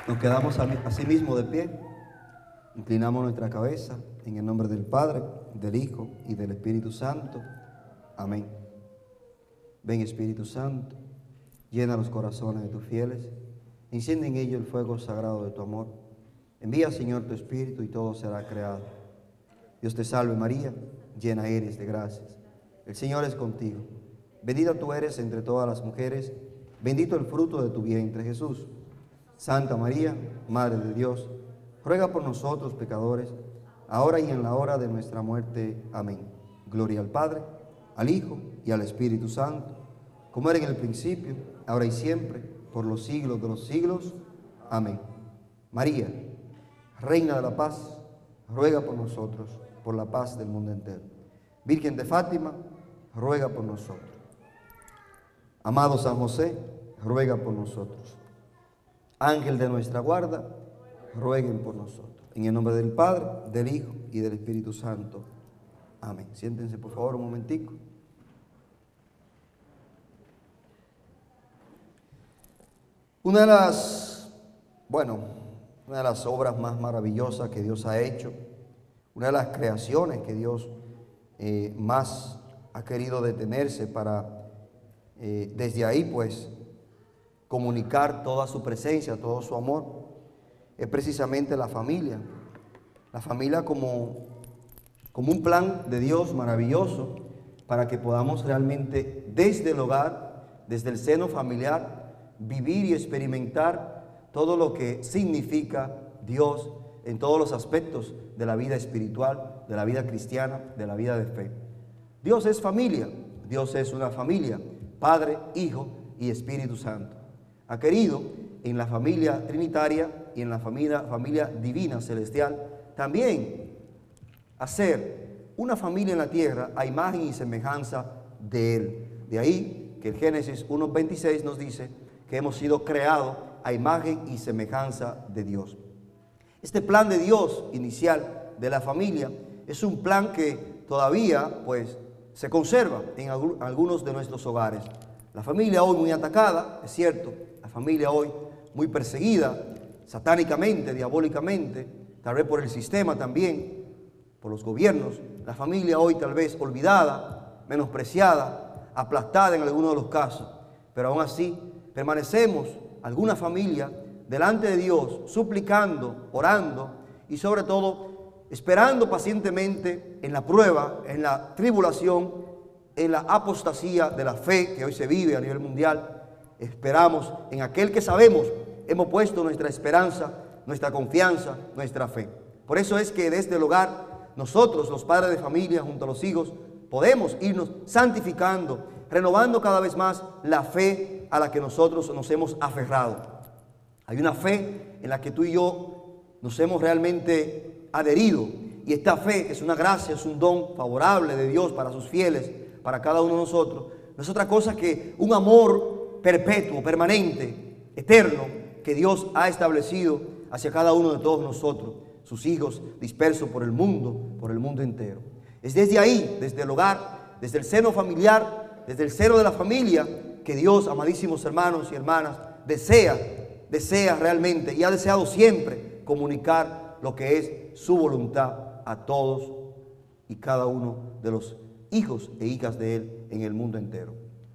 Nos quedamos asimismo de pie, inclinamos nuestra cabeza en el nombre del Padre, del Hijo y del Espíritu Santo. Amén. Ven Espíritu Santo, llena los corazones de tus fieles, enciende en ellos el fuego sagrado de tu amor. Envía, Señor, tu Espíritu y todo será creado. Dios te salve María, llena eres de gracias. El Señor es contigo. Bendita tú eres entre todas las mujeres, bendito el fruto de tu vientre Jesús. Santa María, Madre de Dios, ruega por nosotros pecadores, ahora y en la hora de nuestra muerte. Amén. Gloria al Padre, al Hijo y al Espíritu Santo, como era en el principio, ahora y siempre, por los siglos de los siglos. Amén. María, Reina de la Paz, ruega por nosotros, por la paz del mundo entero. Virgen de Fátima, ruega por nosotros. Amado San José, ruega por nosotros. Ángel de nuestra guarda, rueguen por nosotros. En el nombre del Padre, del Hijo y del Espíritu Santo. Amén. Siéntense por favor un momentico. Una de las obras más maravillosas que Dios ha hecho, una de las creaciones que Dios más ha querido detenerse para desde ahí pues comunicar toda su presencia, todo su amor, es precisamente la familia. La familia como un plan de Dios maravilloso para que podamos realmente desde el hogar, desde el seno familiar, vivir y experimentar todo lo que significa Dios en todos los aspectos de la vida espiritual, de la vida cristiana, de la vida de fe. Dios es familia, Dios es una familia, Padre, Hijo y Espíritu Santo. Ha querido en la familia trinitaria y en la familia divina celestial también hacer una familia en la tierra a imagen y semejanza de Él. De ahí que el Génesis 1:26 nos dice que hemos sido creados a imagen y semejanza de Dios. Este plan de Dios inicial de la familia es un plan que todavía pues se conserva en algunos de nuestros hogares. La familia hoy muy atacada, es cierto, la familia hoy muy perseguida satánicamente, diabólicamente, tal vez por el sistema también, por los gobiernos. La familia hoy tal vez olvidada, menospreciada, aplastada en algunos de los casos. Pero aún así permanecemos, alguna familia, delante de Dios, suplicando, orando y sobre todo esperando pacientemente en la prueba, en la tribulación, en la apostasía de la fe que hoy se vive a nivel mundial. Esperamos en aquel que sabemos, hemos puesto nuestra esperanza, nuestra confianza, nuestra fe. Por eso es que desde el hogar, nosotros, los padres de familia, junto a los hijos, podemos irnos santificando, renovando cada vez más la fe a la que nosotros nos hemos aferrado. Hay una fe en la que tú y yo nos hemos realmente adherido, y esta fe es una gracia, es un don favorable de Dios para sus fieles, para cada uno de nosotros. No es otra cosa que un amor perpetuo, permanente, eterno, que Dios ha establecido hacia cada uno de todos nosotros, sus hijos dispersos por el mundo entero. Es desde ahí, desde el hogar, desde el seno familiar, desde el seno de la familia, que Dios, amadísimos hermanos y hermanas, desea realmente y ha deseado siempre comunicar lo que es su voluntad a todos y cada uno de los hijos e hijas de Él en el mundo entero.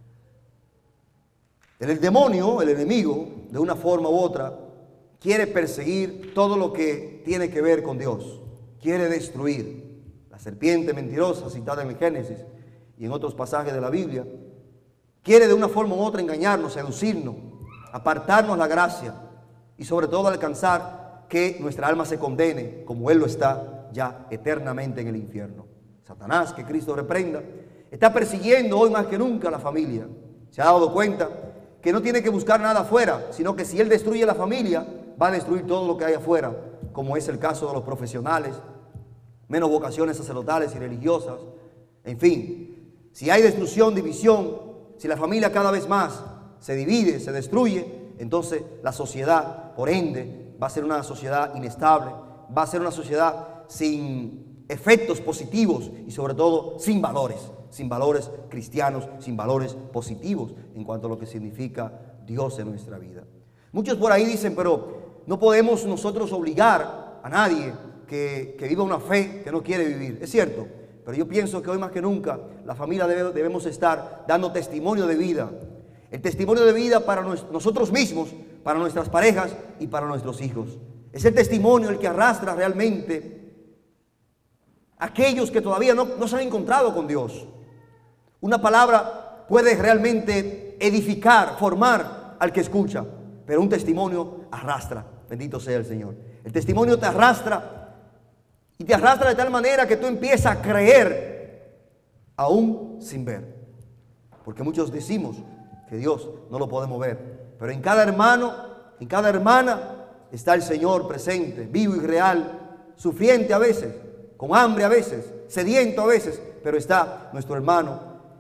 El demonio, el enemigo, de una forma u otra, quiere perseguir todo lo que tiene que ver con Dios. Quiere destruir. La serpiente mentirosa citada en el Génesis y en otros pasajes de la Biblia, quiere de una forma u otra engañarnos, seducirnos, apartarnos la gracia y sobre todo alcanzar que nuestra alma se condene como Él lo está ya eternamente en el infierno. Satanás, que Cristo reprenda, está persiguiendo hoy más que nunca a la familia. Se ha dado cuenta que no tiene que buscar nada afuera, sino que si Él destruye la familia, va a destruir todo lo que hay afuera, como es el caso de los profesionales, menos vocaciones sacerdotales y religiosas. En fin, si hay destrucción, división, si la familia cada vez más se divide, se destruye, entonces la sociedad, por ende, va a ser una sociedad inestable, va a ser una sociedad sin efectos positivos y sobre todo sin valores cristianos, sin valores positivos en cuanto a lo que significa Dios en nuestra vida. Muchos por ahí dicen, pero no podemos nosotros obligar a nadie que viva una fe que no quiere vivir. Es cierto, pero yo pienso que hoy más que nunca la familia debemos estar dando testimonio de vida. El testimonio de vida para nosotros mismos, para nuestras parejas y para nuestros hijos. Es el testimonio el que arrastra realmente a aquellos que todavía no se han encontrado con Dios. Una palabra puede realmente edificar, formar al que escucha, pero un testimonio arrastra. Bendito sea el Señor. El testimonio te arrastra, y te arrastra de tal manera que tú empiezas a creer aún sin ver. Porque muchos decimos que Dios no lo podemos ver, pero en cada hermano, en cada hermana está el Señor presente, vivo y real, sufriente a veces, con hambre a veces, sediento a veces, pero está nuestro hermano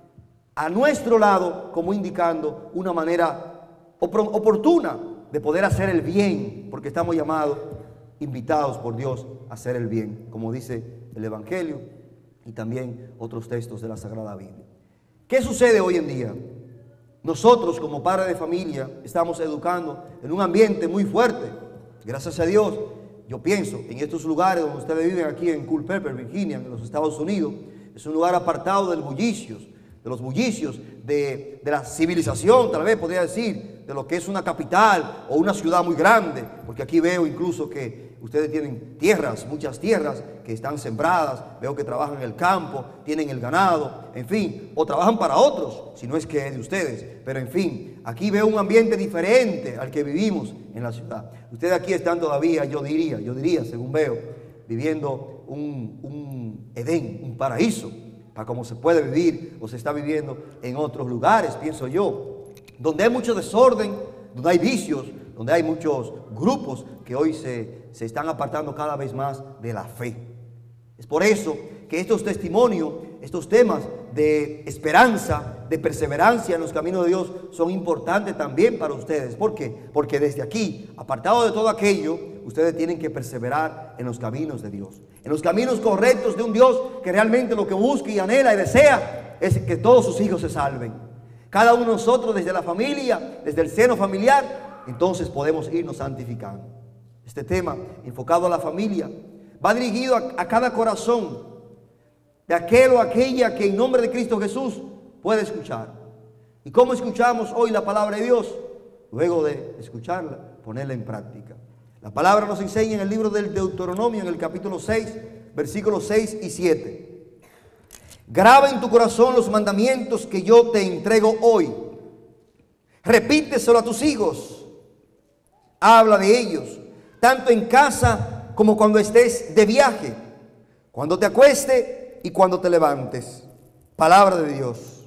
a nuestro lado, como indicando una manera oportuna de poder hacer el bien, porque estamos llamados, invitados por Dios a hacer el bien, como dice el Evangelio y también otros textos de la Sagrada Biblia. ¿Qué sucede hoy en día? Nosotros como padres de familia estamos educando en un ambiente muy fuerte. Gracias a Dios, yo pienso en estos lugares donde ustedes viven aquí en Culpeper, Virginia, en los Estados Unidos, es un lugar apartado de los bullicios de la civilización, tal vez podría decir, de lo que es una capital o una ciudad muy grande, porque aquí veo incluso que ustedes tienen tierras, muchas tierras que están sembradas, veo que trabajan en el campo, tienen el ganado, en fin, o trabajan para otros, si no es que es de ustedes, pero en fin, aquí veo un ambiente diferente al que vivimos en la ciudad. Ustedes aquí están todavía, yo diría, según veo, viviendo un Edén, un paraíso, para como se puede vivir o se está viviendo en otros lugares, pienso yo, donde hay mucho desorden, donde hay vicios, donde hay muchos grupos que hoy se están apartando cada vez más de la fe. Es por eso que estos testimonios, estos temas de esperanza, de perseverancia en los caminos de Dios son importantes también para ustedes. ¿Por qué? Porque desde aquí, apartado de todo aquello, ustedes tienen que perseverar en los caminos de Dios, en los caminos correctos de un Dios que realmente lo que busca y anhela y desea es que todos sus hijos se salven. Cada uno de nosotros desde la familia, desde el seno familiar, entonces podemos irnos santificando. Este tema enfocado a la familia va dirigido a cada corazón de aquel o aquella que en nombre de Cristo Jesús puede escuchar. ¿Y cómo escuchamos hoy la palabra de Dios? Luego de escucharla, ponerla en práctica. La palabra nos enseña en el libro del Deuteronomio, en el capítulo 6, versículos 6 y 7. Graba en tu corazón los mandamientos que yo te entrego hoy. Repíteselo a tus hijos. Habla de ellos, tanto en casa como cuando estés de viaje, cuando te acuestes y cuando te levantes. Palabra de Dios.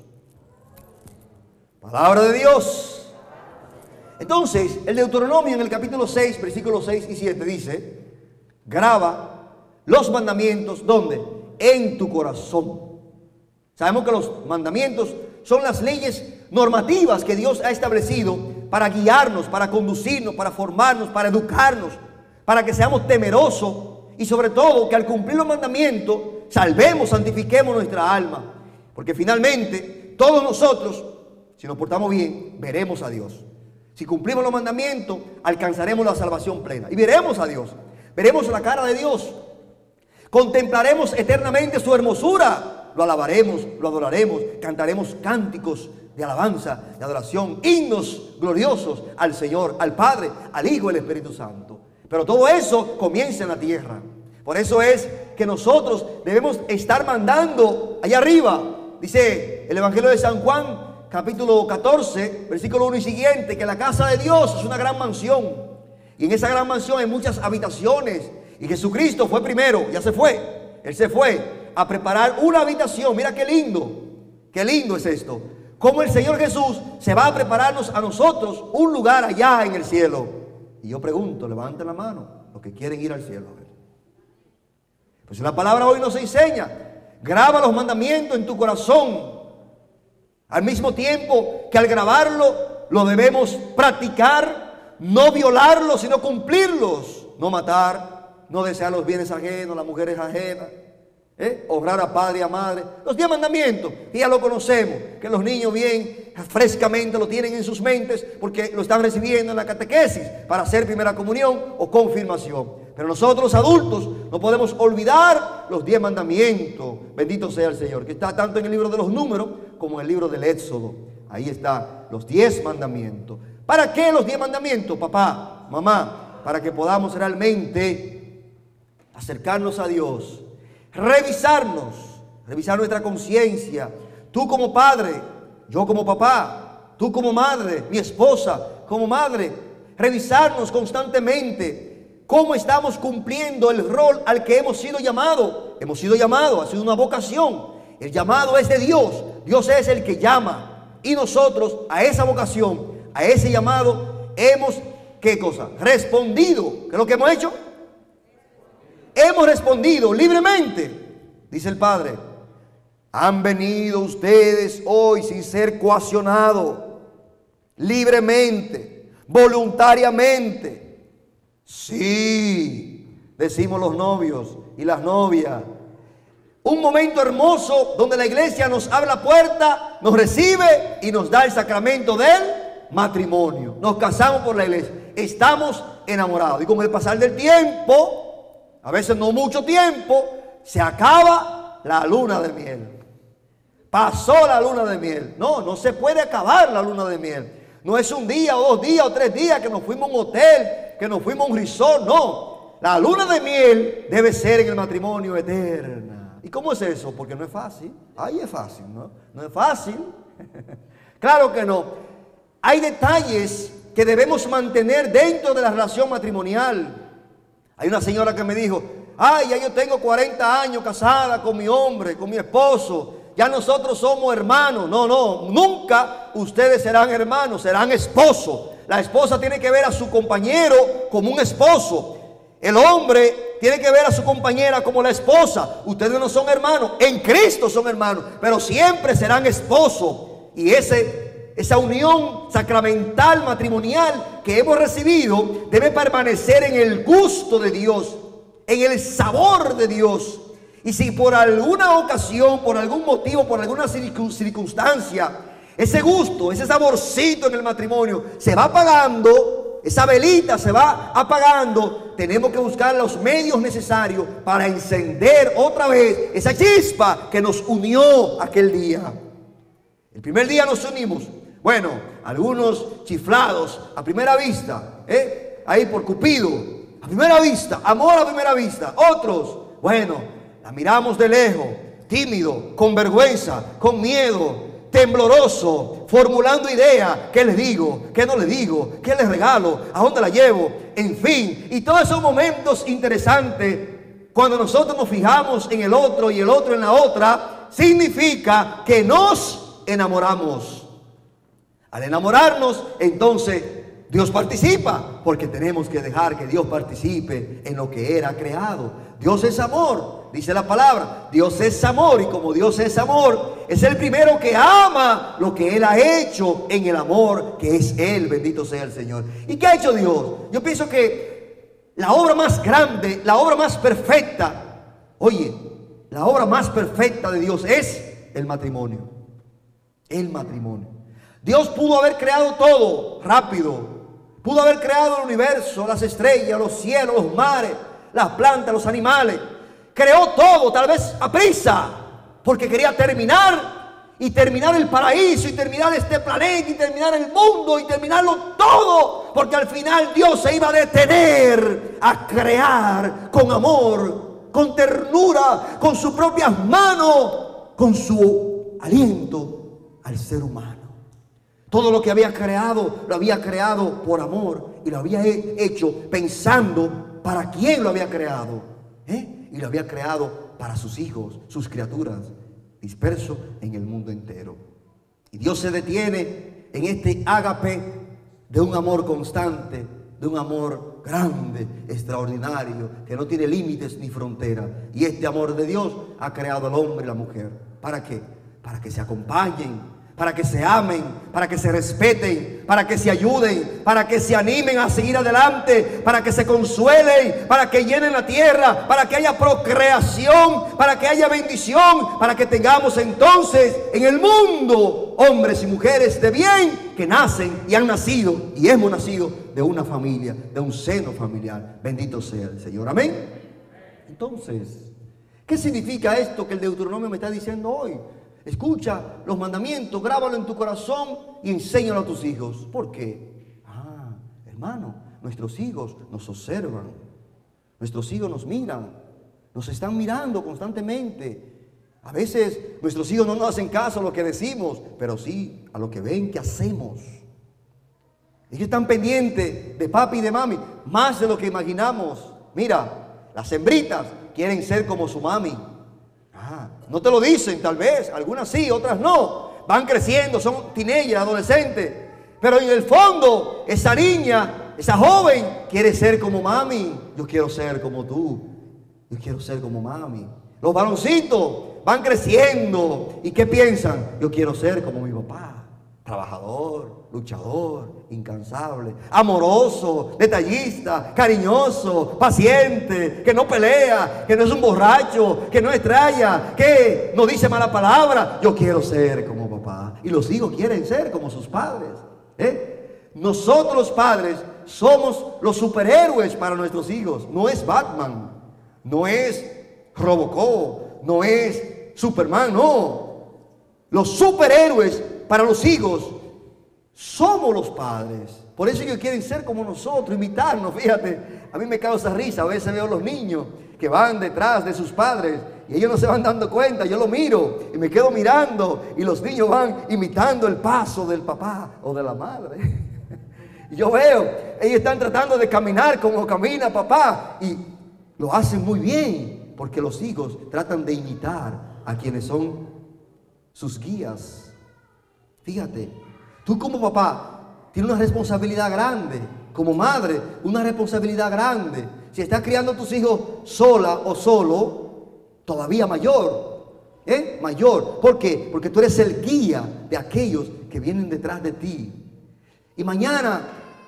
Palabra de Dios. Entonces, el Deuteronomio en el capítulo 6, versículos 6 y 7 dice, graba los mandamientos, ¿dónde? En tu corazón. Sabemos que los mandamientos son las leyes normativas que Dios ha establecido para guiarnos, para conducirnos, para formarnos, para educarnos, para que seamos temerosos y sobre todo que al cumplir los mandamientos salvemos, santifiquemos nuestra alma. Porque finalmente todos nosotros, si nos portamos bien, veremos a Dios. Si cumplimos los mandamientos, alcanzaremos la salvación plena y veremos a Dios. Veremos la cara de Dios. Contemplaremos eternamente su hermosura. Lo alabaremos, lo adoraremos, cantaremos cánticos de alabanza, de adoración, himnos gloriosos al Señor, al Padre, al Hijo y al Espíritu Santo. Pero todo eso comienza en la tierra. Por eso es que nosotros debemos estar mandando allá arriba. Dice el Evangelio de San Juan, capítulo 14, versículo 1 y siguiente, que la casa de Dios es una gran mansión. Y en esa gran mansión hay muchas habitaciones. Y Jesucristo fue primero, ya se fue. Él se fue a preparar una habitación. Mira qué lindo es esto. Cómo el Señor Jesús se va a prepararnos a nosotros un lugar allá en el cielo. Y yo pregunto, levanten la mano los que quieren ir al cielo. Pues la palabra hoy nos enseña, graba los mandamientos en tu corazón. Al mismo tiempo que al grabarlo lo debemos practicar, no violarlos sino cumplirlos. No matar, no desear los bienes ajenos, las mujeres ajenas. Honrar a padre y a madre, los 10 mandamientos, que ya lo conocemos, que los niños bien frescamente lo tienen en sus mentes porque lo están recibiendo en la catequesis para hacer primera comunión o confirmación. Pero nosotros adultos no podemos olvidar los 10 mandamientos. Bendito sea el Señor, que está tanto en el libro de los Números como en el libro del Éxodo. Ahí están los 10 mandamientos. ¿Para qué los 10 mandamientos, papá, mamá? Para que podamos realmente acercarnos a Dios, revisar nuestra conciencia. Tú como padre, yo como papá, tú como madre, mi esposa como madre, revisarnos constantemente cómo estamos cumpliendo el rol al que hemos sido llamados. Hemos sido llamados, ha sido una vocación. El llamado es de Dios. Dios es el que llama. Y nosotros a esa vocación, a ese llamado, hemos, ¿qué cosa? Respondido. ¿Qué es lo que hemos hecho? Hemos respondido libremente. Dice el Padre: han venido ustedes hoy sin ser coaccionados, libremente, voluntariamente. Sí, decimos los novios y las novias. Un momento hermoso donde la iglesia nos abre la puerta, nos recibe y nos da el sacramento del matrimonio. Nos casamos por la iglesia. Estamos enamorados. Y con el pasar del tiempo, a veces no mucho tiempo, se acaba la luna de miel. Pasó la luna de miel. No se puede acabar la luna de miel. No es un día o 2 días o 3 días que nos fuimos a un hotel, que nos fuimos a un resort. No, la luna de miel debe ser en el matrimonio eterna. ¿Y cómo es eso? Porque no es fácil. Ahí es fácil, ¿no? No es fácil. Claro que no. Hay detalles que debemos mantener dentro de la relación matrimonial. Hay una señora que me dijo: ay, ya yo tengo 40 años casada con mi hombre, con mi esposo. Ya nosotros somos hermanos. No, nunca ustedes serán hermanos, serán esposos. La esposa tiene que ver a su compañero como un esposo. El hombre tiene que ver a su compañera como la esposa. Ustedes no son hermanos, en Cristo son hermanos, pero siempre serán esposos. Y esa unión sacramental, matrimonial que hemos recibido debe permanecer en el gusto de Dios, en el sabor de Dios. Y si por alguna ocasión, por algún motivo, por alguna circunstancia, ese gusto, ese saborcito en el matrimonio se va apagando, esa velita se va apagando, tenemos que buscar los medios necesarios para encender otra vez esa chispa que nos unió aquel día. El primer día nos unimos. Bueno, algunos chiflados a primera vista, ahí por Cupido, a primera vista, amor a primera vista. Otros, bueno, la miramos de lejos, tímido, con vergüenza, con miedo, tembloroso, formulando ideas. ¿Qué les digo? ¿Qué no les digo? ¿Qué les regalo? ¿A dónde la llevo? En fin, y todos esos momentos interesantes, cuando nosotros nos fijamos en el otro y el otro en la otra, significa que nos enamoramos. Al enamorarnos, entonces Dios participa, porque tenemos que dejar que Dios participe en lo que era creado. Dios es amor, dice la palabra. Dios es amor, y como Dios es amor, es el primero que ama lo que Él ha hecho en el amor que es Él. Bendito sea el Señor. ¿Y qué ha hecho Dios? Yo pienso que la obra más grande, la obra más perfecta, la obra más perfecta de Dios es el matrimonio. El matrimonio. Dios pudo haber creado todo rápido. Pudo haber creado el universo, las estrellas, los cielos, los mares, las plantas, los animales. Creó todo, tal vez a prisa, porque quería terminar el paraíso, y terminar este planeta, y terminar el mundo, y terminarlo todo, porque al final Dios se iba a detener a crear con amor, con ternura, con sus propias manos, con su aliento al ser humano. Todo lo que había creado, lo había creado por amor, y lo había hecho pensando para quién lo había creado, y lo había creado para sus hijos, sus criaturas, dispersos en el mundo entero. Y Dios se detiene en este ágape de un amor constante, de un amor grande, extraordinario, que no tiene límites ni fronteras. Y este amor de Dios ha creado al hombre y la mujer. ¿Para qué? Para que se acompañen, para que se amen, para que se respeten, para que se ayuden, para que se animen a seguir adelante, para que se consuelen, para que llenen la tierra, para que haya procreación, para que haya bendición, para que tengamos entonces en el mundo hombres y mujeres de bien que nacen y han nacido y hemos nacido de una familia, de un seno familiar. Bendito sea el Señor. Amén. Entonces, ¿qué significa esto que el Deuteronomio me está diciendo hoy? Escucha los mandamientos, grábalo en tu corazón y enséñalo a tus hijos. ¿Por qué? Hermano, nuestros hijos nos observan, nuestros hijos nos miran, nos están mirando constantemente. A veces nuestros hijos no nos hacen caso a lo que decimos, pero sí a lo que ven que hacemos. Ellos están pendientes de papi y de mami, más de lo que imaginamos. Mira, las hembritas quieren ser como su mami. No te lo dicen, tal vez, algunas sí, otras no. Van creciendo, son teenagers, adolescentes. Pero en el fondo, esa niña, esa joven, quiere ser como mami. Yo quiero ser como tú. Yo quiero ser como mami. Los varoncitos van creciendo. ¿Y qué piensan? Yo quiero ser como mi papá. Trabajador, luchador, incansable, amoroso, detallista, cariñoso, paciente, que no pelea, que no es un borracho, que no extraña, que no dice mala palabra. Yo quiero ser como papá. Y los hijos quieren ser como sus padres. Nosotros padres somos los superhéroes para nuestros hijos. No es Batman, no es Robocop, no es Superman, no. Los superhéroes para los hijos somos los padres. Por eso ellos quieren ser como nosotros, imitarnos. Fíjate, a mí me causa risa. A veces veo a los niños que van detrás de sus padres y ellos no se van dando cuenta. Yo lo miro y me quedo mirando y los niños van imitando el paso del papá o de la madre. Y yo veo, ellos están tratando de caminar como camina papá y lo hacen muy bien porque los hijos tratan de imitar a quienes son sus guías. Fíjate, tú como papá tienes una responsabilidad grande, como madre una responsabilidad grande. Si estás criando a tus hijos sola o solo, todavía mayor, mayor. ¿Por qué? Porque tú eres el guía de aquellos que vienen detrás de ti. Y mañana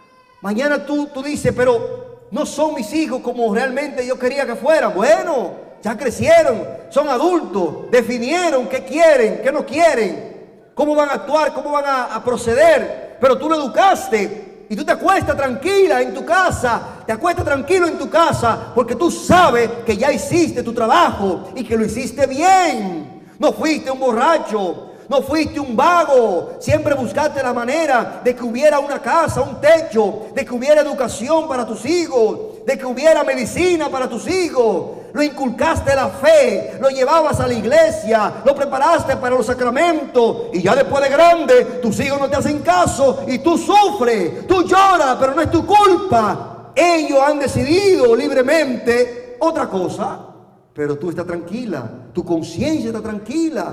tú dices, pero no son mis hijos como realmente yo quería que fueran. Bueno, ya crecieron, son adultos, definieron qué quieren, qué no quieren. ¿Cómo van a actuar? ¿Cómo van a proceder? Pero tú lo educaste y tú te acuestas tranquila en tu casa. Te acuestas tranquilo en tu casa porque tú sabes que ya hiciste tu trabajo y que lo hiciste bien. No fuiste un borracho, no fuiste un vago. Siempre buscaste la manera de que hubiera una casa, un techo, de que hubiera educación para tus hijos, de que hubiera medicina para tus hijos. Lo inculcaste la fe, lo llevabas a la iglesia, lo preparaste para los sacramentos y ya después de grande tus hijos no te hacen caso y tú sufres, tú lloras, pero no es tu culpa. Ellos han decidido libremente otra cosa, pero tú estás tranquila, tu conciencia está tranquila,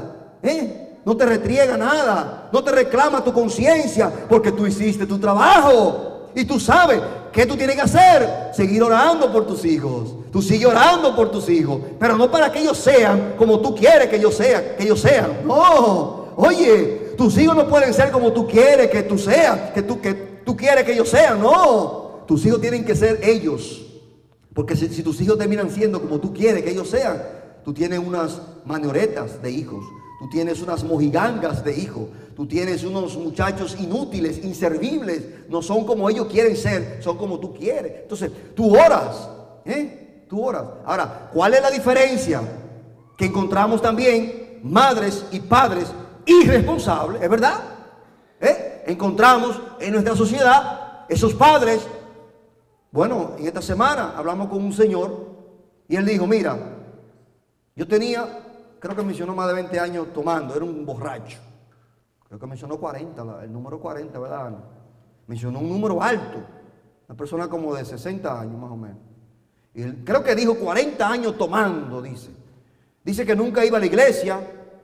no te retriega nada, no te reclama tu conciencia porque tú hiciste tu trabajo. Y tú sabes qué tú tienes que hacer. Seguir orando por tus hijos. Tú sigues orando por tus hijos. Pero no para que ellos sean como tú quieres que ellos sean. No. Oye, tus hijos no pueden ser como tú quieres que tú seas. Que tú quieres que ellos sean. No. Tus hijos tienen que ser ellos. Porque si tus hijos terminan siendo como tú quieres que ellos sean, tú tienes unas manioretas de hijos. Tú tienes unas mojigangas de hijos. Tú tienes unos muchachos inútiles, inservibles. No son como ellos quieren ser, son como tú quieres. Entonces, tú oras. Tú oras. Ahora, ¿cuál es la diferencia? Que encontramos también madres y padres irresponsables, ¿es verdad? Encontramos en nuestra sociedad esos padres. Bueno, en esta semana hablamos con un señor y él dijo, mira, yo tenía... Creo que mencionó más de 20 años tomando, era un borracho. Creo que mencionó 40, el número 40, ¿verdad? Mencionó un número alto, una persona como de 60 años más o menos. Y él, creo que dijo 40 años tomando, dice. Dice que nunca iba a la iglesia,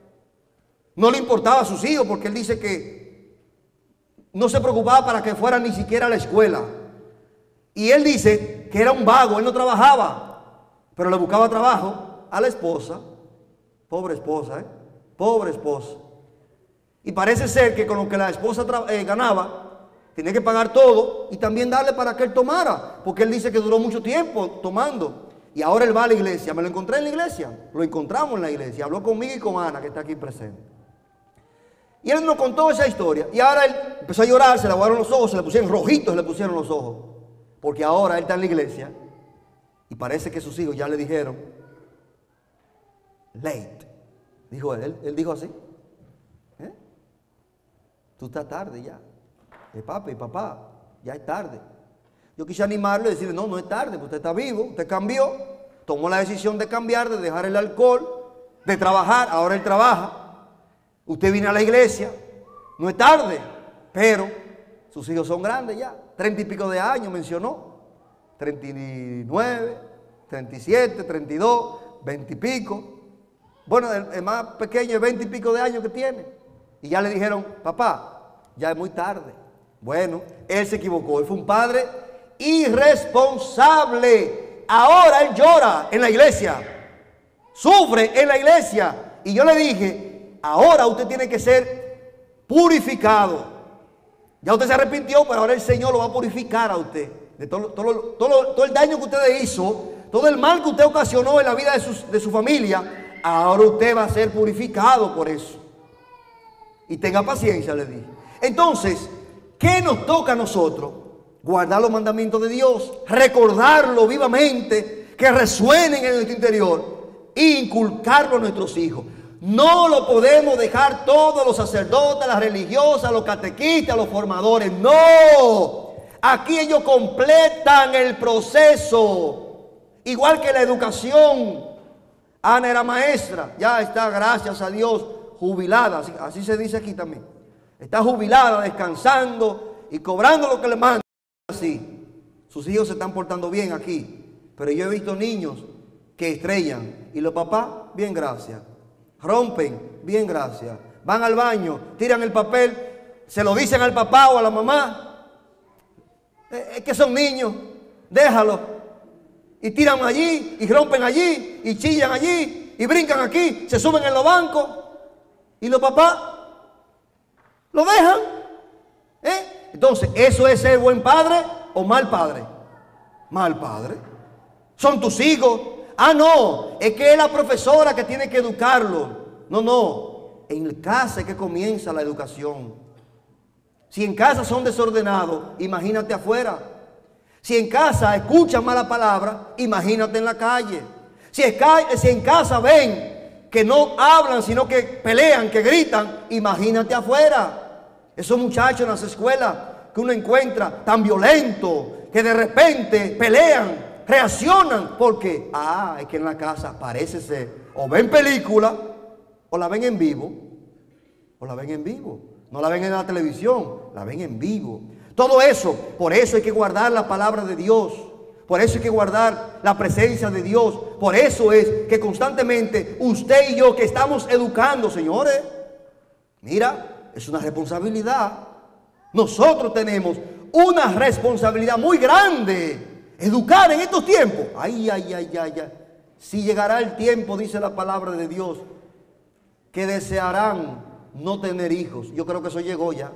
no le importaba a sus hijos porque él dice que no se preocupaba para que fueran ni siquiera a la escuela. Y él dice que era un vago, él no trabajaba, pero le buscaba trabajo a la esposa. Pobre esposa, pobre esposa. Y parece ser que con lo que la esposa ganaba, tenía que pagar todo y también darle para que él tomara, porque él dice que duró mucho tiempo tomando. Y ahora él va a la iglesia. Me lo encontré en la iglesia, lo encontramos en la iglesia, habló conmigo y con Ana, que está aquí presente. Y él nos contó esa historia. Y ahora él empezó a llorar, se le aguaron los ojos, se le pusieron rojitos, se le pusieron los ojos. Porque ahora él está en la iglesia y parece que sus hijos ya le dijeron, late. Dijo él dijo así. Tú estás tarde ya. Papi, papá, ya es tarde. Yo quise animarlo y decirle, no, no es tarde, pues usted está vivo, usted cambió, tomó la decisión de cambiar, de dejar el alcohol, de trabajar, ahora él trabaja. Usted viene a la iglesia, no es tarde, pero sus hijos son grandes ya, 30 y pico de años mencionó, 39, 37, 32, 20 y pico. Bueno, el más pequeño es 20 y pico de años que tiene. Y ya le dijeron, papá, ya es muy tarde. Bueno, él se equivocó, él fue un padre irresponsable. Ahora él llora en la iglesia, sufre en la iglesia. Y yo le dije, ahora usted tiene que ser purificado. Ya usted se arrepintió, pero ahora el Señor lo va a purificar a usted. De todo el daño que usted le hizo, todo el mal que usted ocasionó en la vida de su familia, ahora usted va a ser purificado por eso. Y tenga paciencia, le dije. Entonces, ¿qué nos toca a nosotros? Guardar los mandamientos de Dios, recordarlo vivamente, que resuenen en nuestro interior e inculcarlo a nuestros hijos. No lo podemos dejar todos los sacerdotes, las religiosas, los catequistas, los formadores. No. Aquí ellos completan el proceso. Igual que la educación. Ana era maestra. Ya está, gracias a Dios, jubilada. Así se dice aquí también. Está jubilada, descansando y cobrando lo que le mandan. Así. Sus hijos se están portando bien aquí. Pero yo he visto niños que estrellan. Y los papás, bien, gracias. Rompen, bien, gracias. Van al baño, tiran el papel, se lo dicen al papá o a la mamá. Es que son niños, déjalo. Y tiran allí, y rompen allí, y chillan allí, y brincan aquí, se suben en los bancos. Y los papás lo dejan. Entonces, ¿eso es ser buen padre o mal padre? Mal padre. Son tus hijos. Ah, no, es que es la profesora que tiene que educarlo. No, en casa es que comienza la educación. Si en casa son desordenados, imagínate afuera. Si en casa escuchan mala palabra, imagínate en la calle. Si en casa ven que no hablan, sino que pelean, que gritan, imagínate afuera. Esos muchachos en las escuelas que uno encuentra tan violentos, que de repente pelean, reaccionan porque, es que en la casa parece ser, o ven película, o la ven en vivo, no la ven en la televisión, la ven en vivo. Todo eso, por eso hay que guardar la palabra de Dios, por eso hay que guardar la presencia de Dios, por eso es que constantemente usted y yo que estamos educando, señores, mira, es una responsabilidad. Nosotros tenemos una responsabilidad muy grande. Educar en estos tiempos. Ay. Si llegará el tiempo, dice la palabra de Dios, que desearán no tener hijos. Yo creo que eso llegó ya.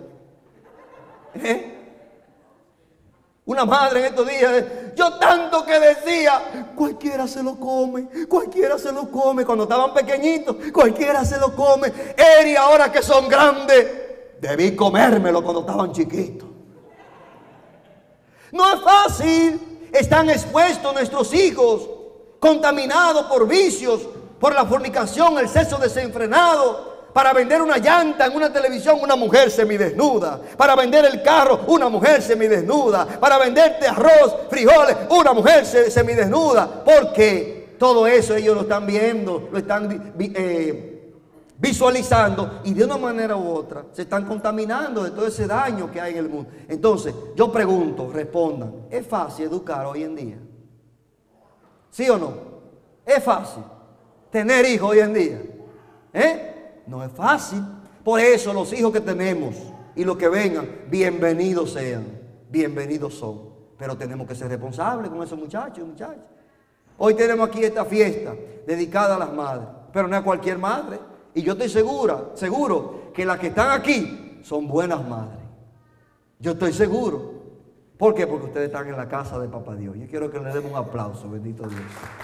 Una madre en estos días, yo tanto que decía, cualquiera se lo come, cuando estaban pequeñitos, cualquiera se lo come. Y ahora que son grandes, debí comérmelo cuando estaban chiquitos. No es fácil. Están expuestos nuestros hijos, contaminados por vicios, por la fornicación, el sexo desenfrenado. Para vender una llanta en una televisión, una mujer semidesnuda. Para vender el carro, una mujer semidesnuda. Para venderte arroz, frijoles, una mujer semidesnuda. Porque todo eso ellos lo están viendo, lo están visualizando, y de una manera u otra se están contaminando de todo ese daño que hay en el mundo. Entonces, yo pregunto, respondan, ¿es fácil educar hoy en día? ¿Sí o no? ¿Es fácil tener hijos hoy en día? No es fácil. Por eso los hijos que tenemos y los que vengan, bienvenidos sean, bienvenidos son. Pero tenemos que ser responsables con esos muchachos y muchachas. Hoy tenemos aquí esta fiesta dedicada a las madres, pero no a cualquier madre. Y yo estoy seguro que las que están aquí son buenas madres. Yo estoy seguro. ¿Por qué? Porque ustedes están en la casa de Papá Dios. Yo quiero que le demos un aplauso, bendito Dios.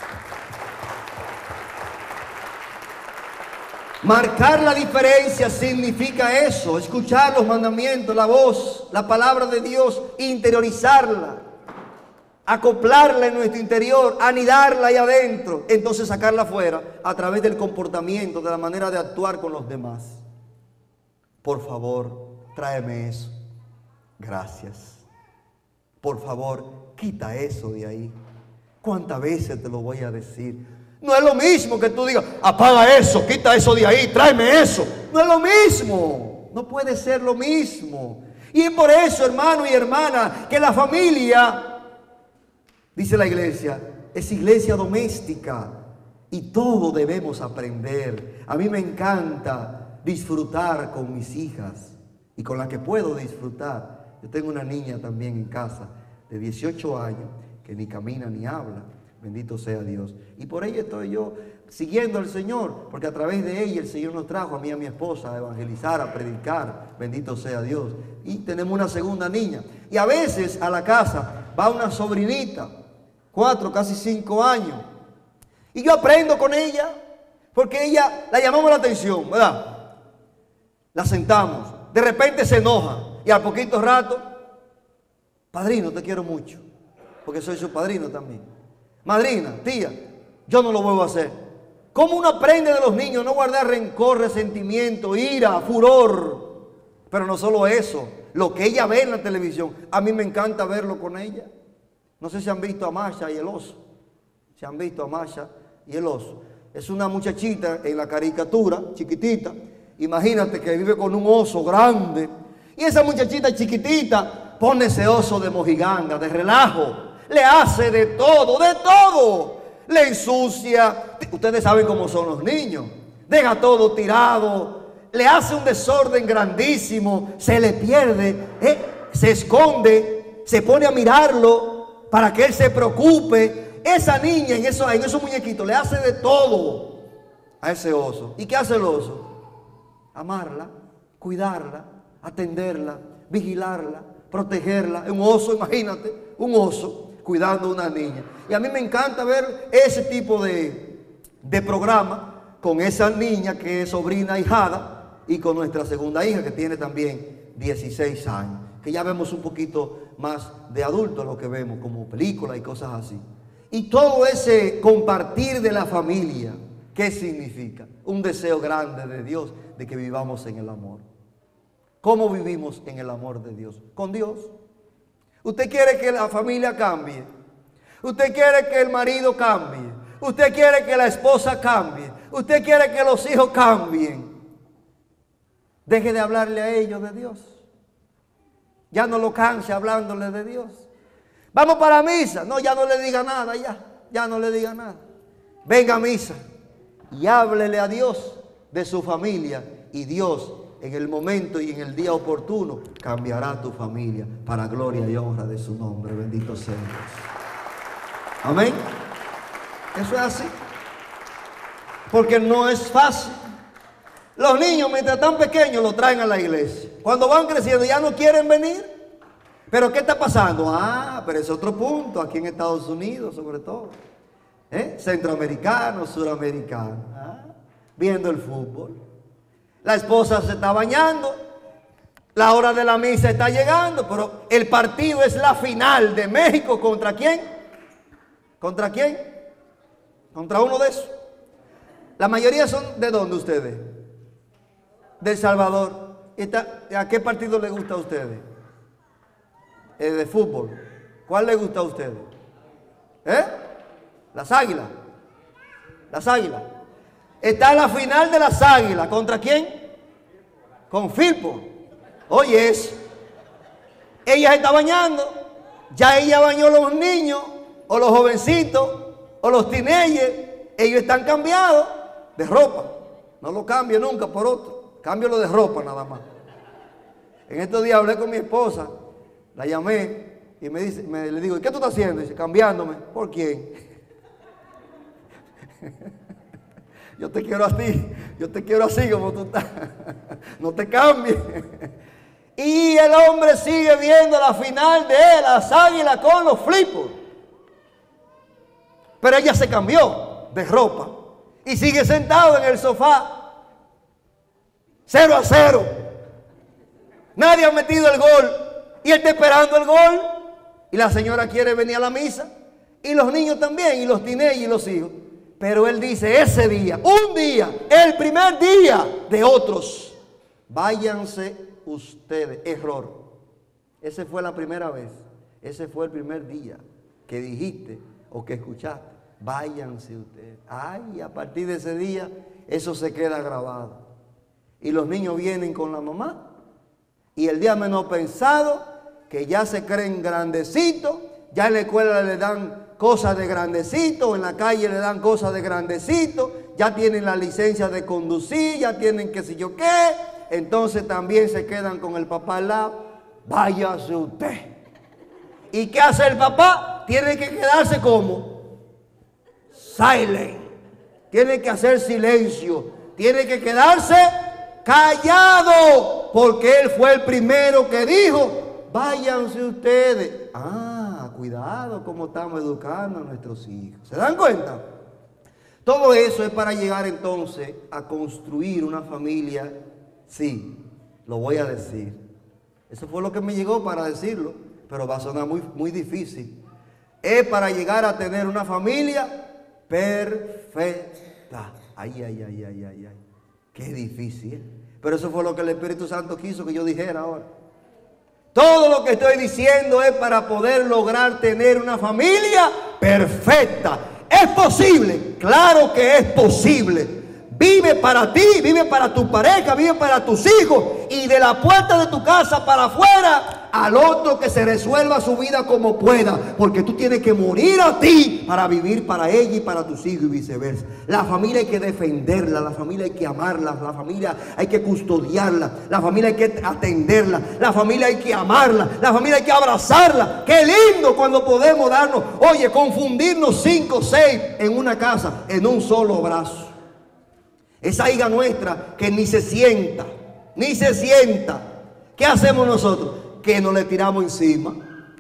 Marcar la diferencia significa eso, escuchar los mandamientos, la voz, la palabra de Dios, interiorizarla, acoplarla en nuestro interior, anidarla ahí adentro, entonces sacarla afuera a través del comportamiento, de la manera de actuar con los demás. Por favor, tráeme eso. Gracias. Por favor, quita eso de ahí. ¿Cuántas veces te lo voy a decir? No es lo mismo que tú digas, apaga eso, quita eso de ahí, tráeme eso. No es lo mismo. No puede ser lo mismo. Y por eso, hermano y hermana, que la familia, dice la iglesia, es iglesia doméstica. Y todo debemos aprender. A mí me encanta disfrutar con mis hijas y con las que puedo disfrutar. Yo tengo una niña también en casa de 18 años que ni camina ni habla. Bendito sea Dios. Y por ella estoy yo siguiendo al Señor, porque a través de ella el Señor nos trajo a mí y a mi esposa a evangelizar, a predicar. Bendito sea Dios. Y tenemos una segunda niña. Y a veces a la casa va una sobrinita, 4, casi 5 años. Y yo aprendo con ella, porque ella la llamamos la atención, ¿verdad? La sentamos. De repente se enoja. Y al poquito rato, padrino, te quiero mucho, porque soy su padrino también. Madrina, tía, yo no lo vuelvo a hacer. ¿Cómo uno aprende de los niños? No guardar rencor, resentimiento, ira, furor. Pero no solo eso, lo que ella ve en la televisión, a mí me encanta verlo con ella. No sé si han visto a Masha y el oso. Si han visto a Masha y el oso. Es una muchachita en la caricatura, chiquitita. Imagínate que vive con un oso grande. Y esa muchachita chiquitita pone ese oso de mojiganga, de relajo. Le hace de todo, de todo. Le ensucia. Ustedes saben cómo son los niños. Deja todo tirado. Le hace un desorden grandísimo. Se le pierde. Se esconde. Se pone a mirarlo para que él se preocupe. Esa niña en esos muñequitos le hace de todo a ese oso. ¿Y qué hace el oso? Amarla, cuidarla, atenderla, vigilarla, protegerla. Un oso, imagínate, un oso cuidando a una niña. Y a mí me encanta ver ese tipo de programa con esa niña que es sobrina ahijada y con nuestra segunda hija que tiene también 16 años. Que ya vemos un poquito más de adulto lo que vemos como películas y cosas así. Y todo ese compartir de la familia, ¿qué significa? Un deseo grande de Dios de que vivamos en el amor. ¿Cómo vivimos en el amor de Dios? Con Dios. Usted quiere que la familia cambie. Usted quiere que el marido cambie. Usted quiere que la esposa cambie. Usted quiere que los hijos cambien. Deje de hablarle a ellos de Dios. Ya no lo canse hablándole de Dios. Vamos para misa. No, ya no le diga nada, ya no le diga nada. Venga a misa y háblele a Dios de su familia, y Dios en el momento y en el día oportuno cambiará tu familia para gloria y honra de su nombre. Bendito sea Dios. Amén. Eso es así. Porque no es fácil. Los niños mientras están pequeños los traen a la iglesia. Cuando van creciendo ya no quieren venir. ¿Pero qué está pasando? Pero es otro punto aquí en Estados Unidos sobre todo. Centroamericanos, suramericanos. Viendo el fútbol. La esposa se está bañando. La hora de la misa está llegando. Pero el partido es la final de México. ¿Contra quién? ¿Contra quién? Contra uno de esos. La mayoría son ¿de dónde ustedes? De El Salvador. ¿A qué partido les gusta a ustedes? De fútbol. ¿Cuál les gusta a ustedes? Las Águilas. Las Águilas. Está la final de las Águilas. ¿Contra quién? Con Firpo. Oye eso. Ella se está bañando. Ya ella bañó a los niños, o los jovencitos, o los teenagers. Ellos están cambiados de ropa. No lo cambie nunca por otro. Cámbialo de ropa nada más. En estos días hablé con mi esposa. La llamé y le digo, ¿y qué tú estás haciendo? Dice, cambiándome. ¿Por quién? Yo te quiero a ti, yo te quiero así como tú estás. No te cambies. Y el hombre sigue viendo la final de las Águilas con los Flipos. Pero ella se cambió de ropa y sigue sentado en el sofá. 0-0. Nadie ha metido el gol y él está esperando el gol. Y la señora quiere venir a la misa. Y los niños también, y los teenagers y los hijos. Pero él dice, ese día, un día, el primer día de otros, váyanse ustedes. Error. Esa fue la primera vez. Ese fue el primer día que dijiste o que escuchaste. Váyanse ustedes. Ay, a partir de ese día, eso se queda grabado. Y los niños vienen con la mamá. Y el día menos pensado, que ya se creen grandecitos, ya en la escuela le dan cosas de grandecito, en la calle le dan cosas de grandecito, ya tienen la licencia de conducir, ya tienen qué sé yo qué, entonces también se quedan con el papá al lado. Váyase usted. ¿Y qué hace el papá? Tiene que quedarse como silent, tiene que hacer silencio, tiene que quedarse callado, porque él fue el primero que dijo, váyanse ustedes. Cuidado cómo estamos educando a nuestros hijos. ¿Se dan cuenta? Todo eso es para llegar entonces a construir una familia. Sí, lo voy a decir. Eso fue lo que me llegó para decirlo, pero va a sonar muy difícil. Es para llegar a tener una familia perfecta. Ay. Qué difícil. Pero eso fue lo que el Espíritu Santo quiso que yo dijera ahora. Todo lo que estoy diciendo es para poder lograr tener una familia perfecta. ¿Es posible? Claro que es posible. Vive para ti, vive para tu pareja, vive para tus hijos. Y de la puerta de tu casa para afuera, al otro que se resuelva su vida como pueda. Porque tú tienes que morir a ti para vivir para ella y para tus hijos y viceversa. La familia hay que defenderla, la familia hay que amarla, la familia hay que custodiarla, la familia hay que atenderla, la familia hay que amarla, la familia hay que abrazarla. Qué lindo cuando podemos darnos, oye, confundirnos 5 o 6 en una casa, en un solo abrazo. Esa hija nuestra que ni se sienta. ¿Qué hacemos nosotros? Que nos le tiramos encima.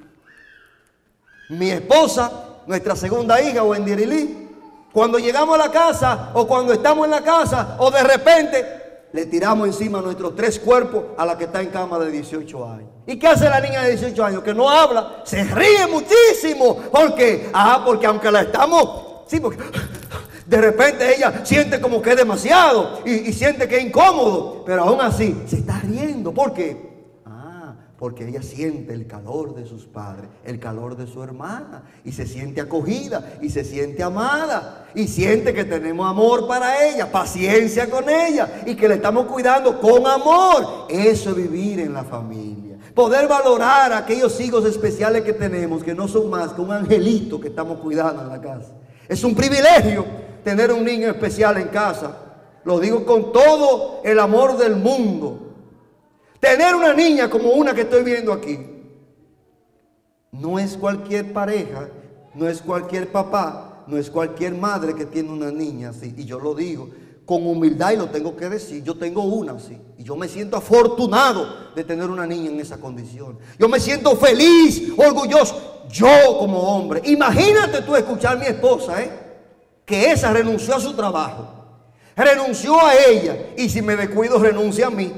Mi esposa, nuestra segunda hija, Wendirilí, cuando llegamos a la casa o cuando estamos en la casa o de repente le tiramos encima nuestros 3 cuerpos a la que está en cama de 18 años. ¿Y qué hace la niña de 18 años? Que no habla, se ríe muchísimo. ¿Por qué? Porque aunque la estamos, sí, porque de repente ella siente como que es demasiado y siente que es incómodo, pero aún así se está riendo. ¿Por qué? Porque ella siente el calor de sus padres, el calor de su hermana, y se siente acogida, y se siente amada, y siente que tenemos amor para ella, paciencia con ella, y que le estamos cuidando con amor. Eso es vivir en la familia. Poder valorar a aquellos hijos especiales que tenemos, que no son más que un angelito que estamos cuidando en la casa. Es un privilegio tener un niño especial en casa. Lo digo con todo el amor del mundo. Tener una niña como una que estoy viendo aquí. No es cualquier pareja, no es cualquier papá, no es cualquier madre que tiene una niña así. Y yo lo digo con humildad y lo tengo que decir. Yo tengo una así. Y yo me siento afortunado de tener una niña en esa condición. Yo me siento feliz, orgulloso. Yo como hombre. Imagínate tú escuchar a mi esposa, que esa renunció a su trabajo. Renunció a ella. Y si me descuido, renuncia a mí.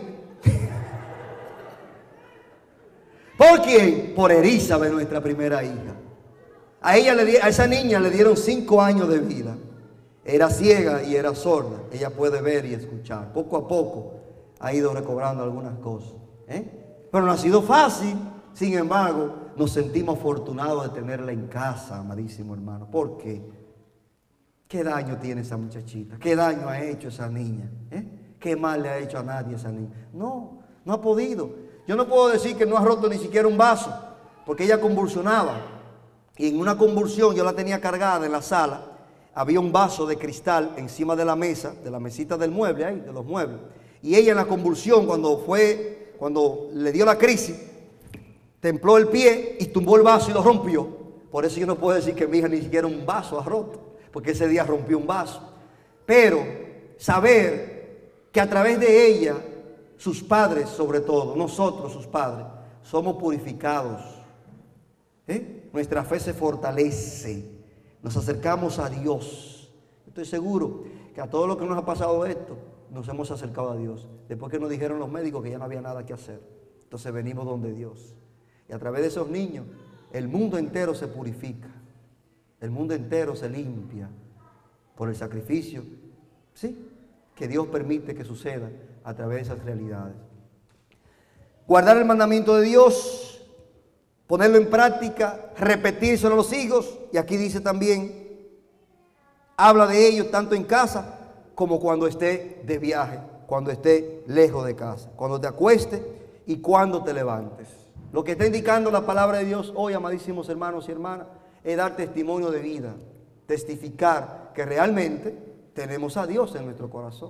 ¿Por quién? Por Elizabeth, nuestra primera hija. A esa niña le dieron 5 años de vida. Era ciega y era sorda. Ella puede ver y escuchar. Poco a poco ha ido recobrando algunas cosas. Pero no ha sido fácil. Sin embargo, nos sentimos afortunados de tenerla en casa, amadísimo hermano. ¿Por qué? ¿Qué daño tiene esa muchachita? ¿Qué daño ha hecho esa niña? ¿Qué mal le ha hecho a nadie esa niña? No ha podido. Yo no puedo decir que no ha roto ni siquiera un vaso, porque ella convulsionaba. Y en una convulsión yo la tenía cargada en la sala. Había un vaso de cristal encima de la mesa, de la mesita del mueble, ahí, de los muebles. Y ella en la convulsión, cuando le dio la crisis, templó el pie y tumbó el vaso y lo rompió. Por eso yo no puedo decir que mi hija ni siquiera un vaso ha roto, porque ese día rompió un vaso. Pero saber que a través de ella, sus padres sobre todo, nosotros sus padres, somos purificados. Nuestra fe se fortalece, nos acercamos a Dios. Estoy seguro que a todo lo que nos ha pasado esto, nos hemos acercado a Dios. Después que nos dijeron los médicos que ya no había nada que hacer, entonces venimos donde Dios. Y a través de esos niños, el mundo entero se purifica, el mundo entero se limpia por el sacrificio, ¿sí?, que Dios permite que suceda a través de esas realidades. Guardar el mandamiento de Dios, ponerlo en práctica, repetírselo a los hijos, y aquí dice también, habla de ello tanto en casa como cuando esté de viaje, cuando esté lejos de casa, cuando te acuestes y cuando te levantes. Lo que está indicando la palabra de Dios hoy, amadísimos hermanos y hermanas, es dar testimonio de vida, testificar que realmente tenemos a Dios en nuestro corazón.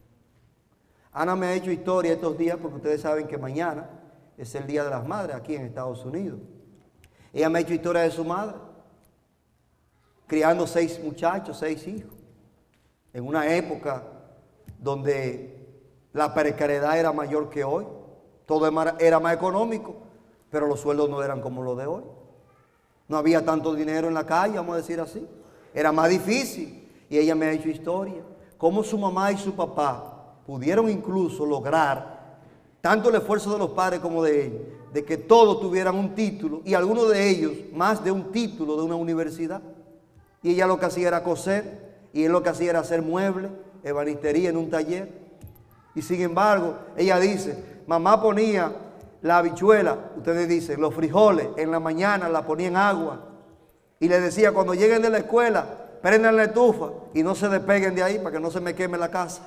Ana me ha hecho historia estos días porque ustedes saben que mañana es el Día de las Madres aquí en Estados Unidos. Ella me ha hecho historia de su madre, criando 6 muchachos, 6 hijos, en una época donde la precariedad era mayor que hoy, todo era más económico, pero los sueldos no eran como los de hoy. No había tanto dinero en la calle, vamos a decir así. Era más difícil. Y ella me ha hecho historia, cómo su mamá y su papá pudieron incluso lograr, tanto el esfuerzo de los padres como de ellos, de que todos tuvieran un título, y algunos de ellos más de un título de una universidad. Y ella lo que hacía era coser, y él lo que hacía era hacer muebles, ebanistería en un taller. Y sin embargo, ella dice, mamá ponía la habichuela, ustedes dicen, los frijoles, en la mañana la ponía en agua, y le decía, cuando lleguen de la escuela, prendan la estufa y no se despeguen de ahí para que no se me queme la casa.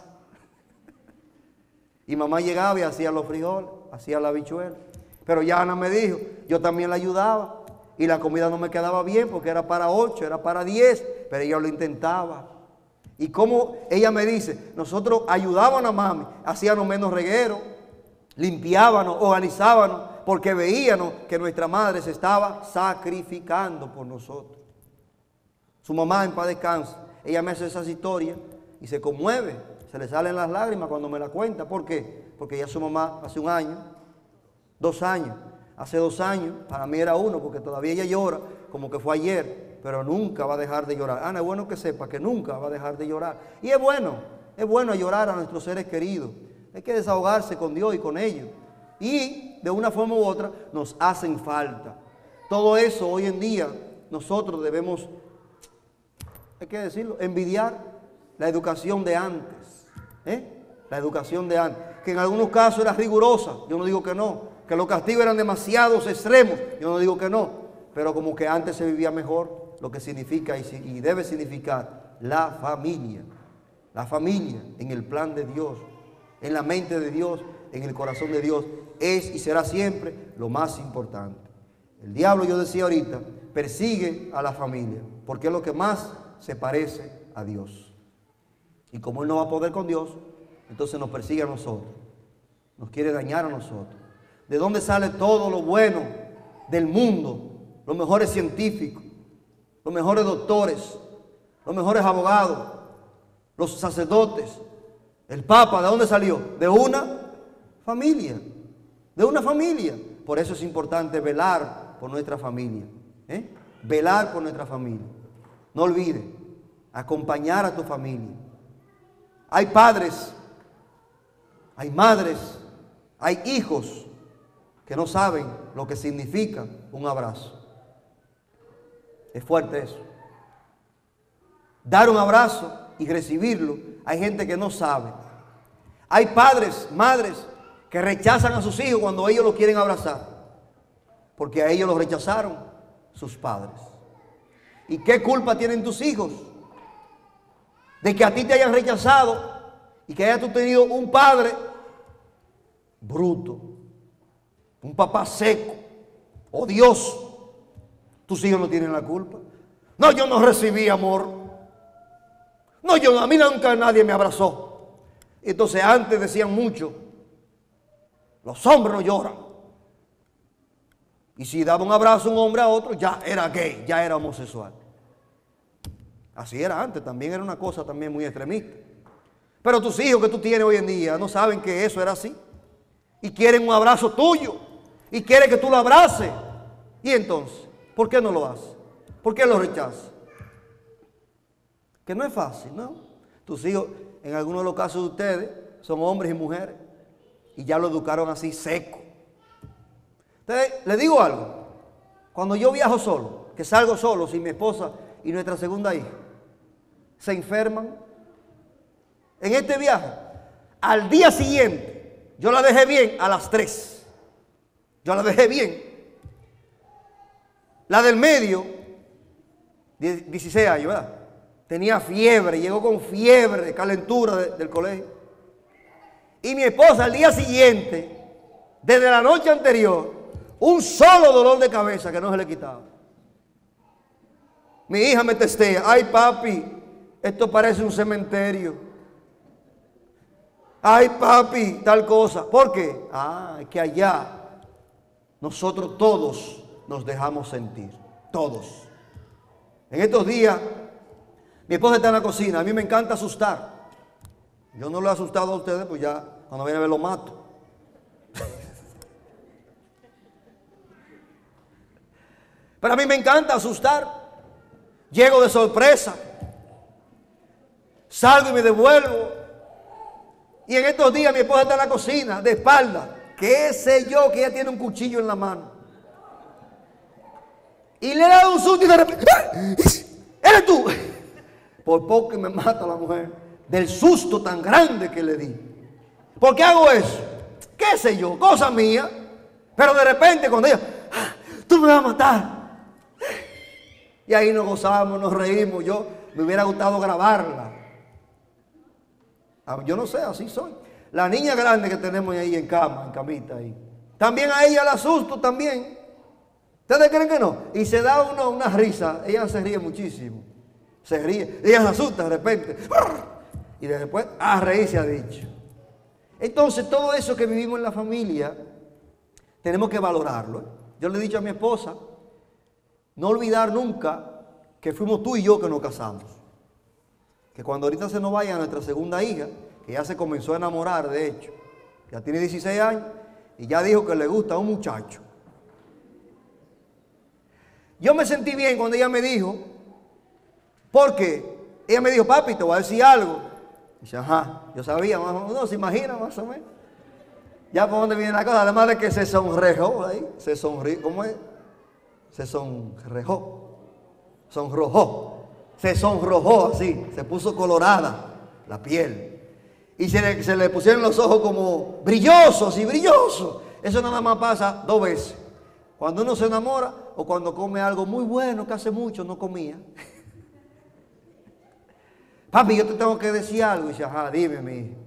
Y mamá llegaba y hacía los frijoles, hacía la habichuela. Pero ya Ana me dijo, yo también la ayudaba y la comida no me quedaba bien porque era para 8, era para 10, pero ella lo intentaba. Y como ella me dice, nosotros ayudábamos a mami, hacíamos menos reguero, limpiábamos, organizábamos, porque veíamos que nuestra madre se estaba sacrificando por nosotros. Su mamá, en paz descanse, ella me hace esas historias y se conmueve, se le salen las lágrimas cuando me la cuenta. ¿Por qué? Porque ya su mamá hace 1 año, 2 años, hace 2 años, para mí era 1, porque todavía ella llora como que fue ayer, pero nunca va a dejar de llorar. Ana, es bueno que sepa que nunca va a dejar de llorar. Y es bueno llorar a nuestros seres queridos. Hay que desahogarse con Dios y con ellos. Y de una forma u otra nos hacen falta. Todo eso hoy en día nosotros debemos, hay que decirlo, envidiar la educación de antes. La educación de antes, que en algunos casos era rigurosa, yo no digo que no, que los castigos eran demasiados extremos, yo no digo que no, pero como que antes se vivía mejor, lo que significa y debe significar la familia en el plan de Dios, en la mente de Dios, en el corazón de Dios, es y será siempre lo más importante. El diablo, yo decía ahorita, persigue a la familia, porque es lo que más se parece a Dios. Y como él no va a poder con Dios, entonces nos persigue a nosotros, nos quiere dañar a nosotros. ¿De dónde sale todo lo bueno del mundo? Los mejores científicos, los mejores doctores, los mejores abogados, los sacerdotes, el Papa, ¿de dónde salió? De una familia, de una familia. Por eso es importante velar por nuestra familia, velar por nuestra familia. No olvides, acompañar a tu familia. Hay padres, hay madres, hay hijos que no saben lo que significa un abrazo. Es fuerte eso. Dar un abrazo y recibirlo, hay gente que no sabe. Hay padres, madres que rechazan a sus hijos cuando ellos los quieren abrazar, porque a ellos los rechazaron sus padres. ¿Y qué culpa tienen tus hijos de que a ti te hayan rechazado y que hayas tú tenido un padre bruto, un papá seco, odioso? Tus hijos no tienen la culpa. No, yo no recibí amor. No, a mí nunca nadie me abrazó. Entonces antes decían mucho, los hombres no lloran. Y si daba un abrazo un hombre a otro, ya era gay, ya era homosexual. Así era antes, también era una cosa también muy extremista. Pero tus hijos que tú tienes hoy en día no saben que eso era así. Y quieren un abrazo tuyo. Y quieren que tú lo abraces. Y entonces, ¿por qué no lo haces? ¿Por qué lo rechazas? Que no es fácil, ¿no? Tus hijos, en algunos de los casos de ustedes, son hombres y mujeres. Y ya lo educaron así, seco. Entonces, les digo algo. Cuando yo viajo solo, que salgo solo, sin mi esposa y nuestra segunda hija, se enferman. En este viaje, al día siguiente, yo la dejé bien a las 3. Yo la dejé bien. La del medio, 16 años, ¿verdad? Tenía fiebre, llegó con fiebre, calentura del colegio. Y mi esposa al día siguiente, desde la noche anterior, un solo dolor de cabeza que no se le quitaba. Mi hija me testea, ay papi, esto parece un cementerio. Ay papi, tal cosa. ¿Por qué? Es que allá nosotros todos nos dejamos sentir. Todos. En estos días, mi esposa está en la cocina. A mí me encanta asustar. Yo no lo he asustado a ustedes, pues ya cuando viene a ver lo mato. Pero a mí me encanta asustar. Llego de sorpresa. Salgo y me devuelvo. Y en estos días mi esposa está en la cocina, de espalda. ¿Qué sé yo? Que ella tiene un cuchillo en la mano. Y le he dado un susto y de repente, ¡ah! ¡Eres tú! Por poco que me mata la mujer. Del susto tan grande que le di. ¿Por qué hago eso? ¿Qué sé yo? Cosa mía. Pero de repente cuando ella, tú me vas a matar. Y ahí nos gozamos, nos reímos. Yo me hubiera gustado grabarla. Yo no sé, así soy. La niña grande que tenemos ahí en cama, en camita ahí. También a ella la asusto también. ¿Ustedes creen que no? Y se da una risa. Ella se ríe muchísimo. Se ríe. Ella se asusta de repente. Y después, a reír se ha dicho. Entonces, todo eso que vivimos en la familia, tenemos que valorarlo. Yo le he dicho a mi esposa, no olvidar nunca que fuimos tú y yo que nos casamos. Que cuando ahorita se nos vaya nuestra segunda hija, que ya se comenzó a enamorar, de hecho, ya tiene 16 años, y ya dijo que le gusta a un muchacho. Yo me sentí bien cuando ella me dijo, porque ella me dijo, papi, te voy a decir algo. Y dice, ajá, yo sabía, más o menos, no se imagina más o menos. Ya por dónde viene la cosa, además de que se sonrejó ahí, se sonrió, ¿cómo es? Se sonrojó, se sonrojó así, se puso colorada la piel. Y se le pusieron los ojos como brillosos y brillosos. Eso nada más pasa 2 veces. Cuando uno se enamora o cuando come algo muy bueno que hace mucho no comía. Papi, yo te tengo que decir algo. Y dice, ajá, dime, mi hija.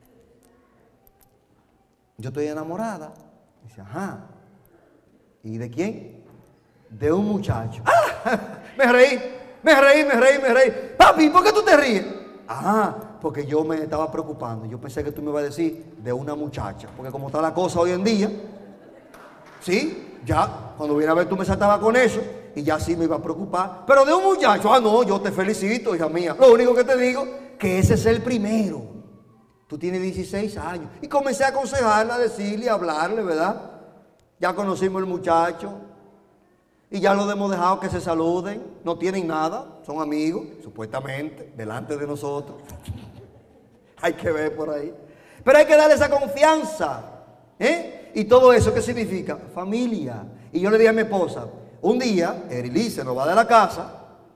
Yo estoy enamorada. Y dice, ajá. ¿Y de quién? De un muchacho. ¡Ah! Me reí. Papi, ¿por qué tú te ríes? Porque yo me estaba preocupando. Yo pensé que tú me ibas a decir de una muchacha. Porque como está la cosa hoy en día, ¿sí? Ya, cuando viene a ver tú me saltabas con eso. Y ya sí me iba a preocupar. Pero de un muchacho, no, yo te felicito, hija mía. Lo único que te digo, que ese es el primero. Tú tienes 16 años. Y comencé a aconsejarla, a decirle, a hablarle, ¿verdad? Ya conocimos el muchacho. Y ya lo hemos dejado que se saluden. No tienen nada, son amigos, supuestamente, delante de nosotros. Hay que ver por ahí. Pero hay que darle esa confianza. ¿Y todo eso qué significa? Familia. Y yo le dije a mi esposa, un día, Erili se nos va de la casa.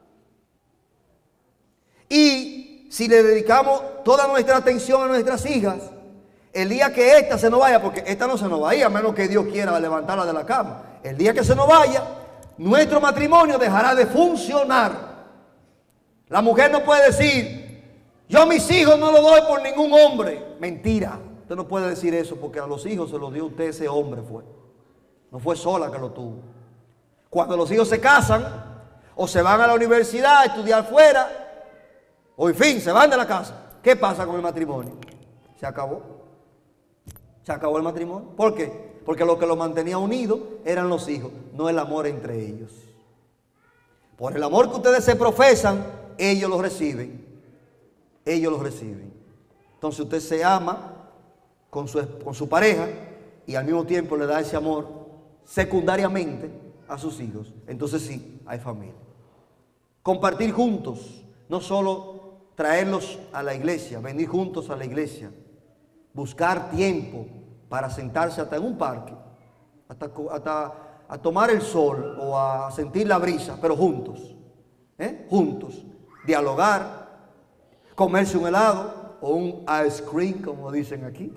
Y si le dedicamos toda nuestra atención a nuestras hijas, el día que esta se nos vaya, porque esta no se nos va a ir, a menos que Dios quiera levantarla de la cama. El día que se nos vaya, nuestro matrimonio dejará de funcionar. La mujer no puede decir, yo a mis hijos no los doy por ningún hombre. Mentira. Usted no puede decir eso porque a los hijos se los dio usted, ese hombre fue. No fue sola que lo tuvo. Cuando los hijos se casan o se van a la universidad a estudiar fuera, o en fin, se van de la casa, ¿qué pasa con el matrimonio? Se acabó. Se acabó el matrimonio. ¿Por qué? Porque lo que los mantenía unidos eran los hijos, no el amor entre ellos. Por el amor que ustedes se profesan, ellos lo reciben. Ellos lo reciben. Entonces usted se ama con su pareja y al mismo tiempo le da ese amor secundariamente a sus hijos. Entonces sí, hay familia. Compartir juntos, no solo traerlos a la iglesia, venir juntos a la iglesia, buscar tiempo para sentarse hasta en un parque, hasta a tomar el sol o a sentir la brisa, pero juntos, juntos, dialogar, comerse un helado o un ice cream, como dicen aquí,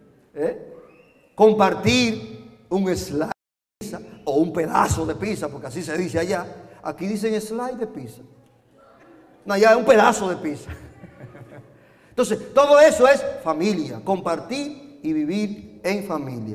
compartir un slide de pizza o un pedazo de pizza, porque así se dice allá. Aquí dicen slide de pizza. No, allá es un pedazo de pizza. Entonces, todo eso es familia, compartir y vivir en familia.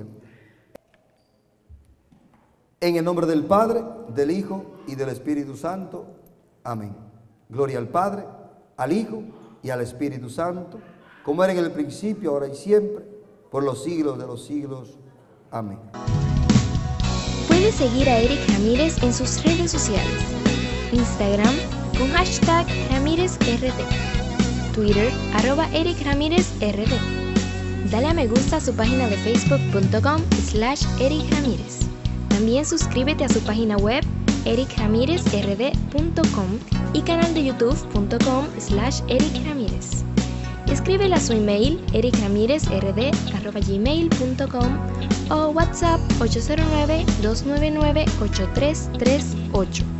En el nombre del Padre, del Hijo y del Espíritu Santo. Amén. Gloria al Padre, al Hijo y al Espíritu Santo, como era en el principio, ahora y siempre, por los siglos de los siglos. Amén. Puedes seguir a Eric Ramírez en sus redes sociales. Instagram con hashtag RamírezRD. Twitter @EricRamírezRD. Dale a me gusta a su página de facebook.com/Eric Ramírez. También suscríbete a su página web ericramirezrd.com y canal de youtube.com/Eric Ramírez. Escríbele a su email ericramirezrd@gmail.com o WhatsApp 809-299-8338.